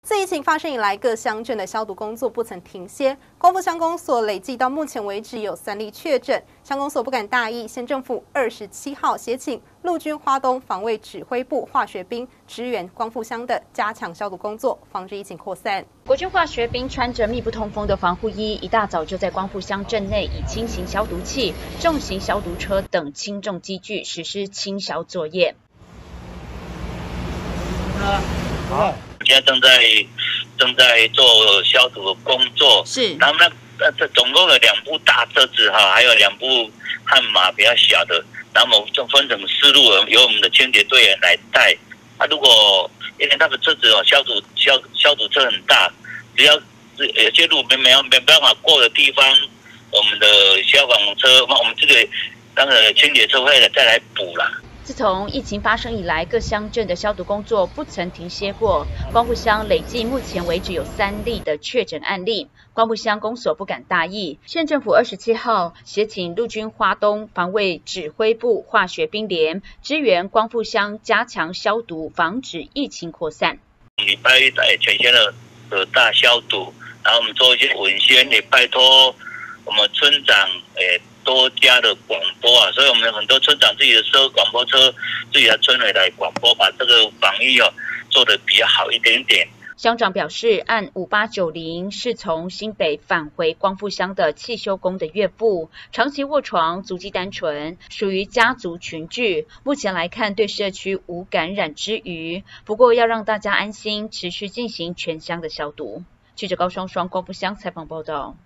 自疫情发生以来，各乡镇的消毒工作不曾停歇。光复乡公所累计到目前为止有3例确诊，乡公所不敢大意，县政府27号协请陆军花东防卫指挥部化学兵支援光复乡的加强消毒工作，防止疫情扩散。 国军化学兵穿着密不通风的防护衣，一大早就在光复乡镇内以轻型消毒器、重型消毒车等轻重机具实施清消作业。 好。现在正在做消毒的工作， 是。 然后这总共有2部大车子哈，还有2部悍马比较小的，然后我们就分成4路，由我们的清洁队员来带。如果因为那个车子消毒车很大，只要有些路没办法过的地方，我们的消防车，我们这个那个清洁车会再来补啦。 自从疫情发生以来，各乡镇的消毒工作不曾停歇过。光复乡累计目前为止有3例的确诊案例。光复乡公所不敢大意，县政府27号协请陆军花东防卫指挥部化学兵连支援光复乡加强消毒，防止疫情扩散。 礼拜一在全县的大消毒，然后我们做一些文宣，也拜托我们村长多加的广播啊，所以我们很多村长自己的广播车，自己的村委来广播，把这个防疫做得比较好一点点。 乡长表示，案5890是从新北返回光复乡的汽修工的岳父，长期卧床，足迹单纯，属于家族群聚。目前来看，对社区无感染之虞，不过要让大家安心，持续进行全乡的消毒。记者高双光复乡采访报道。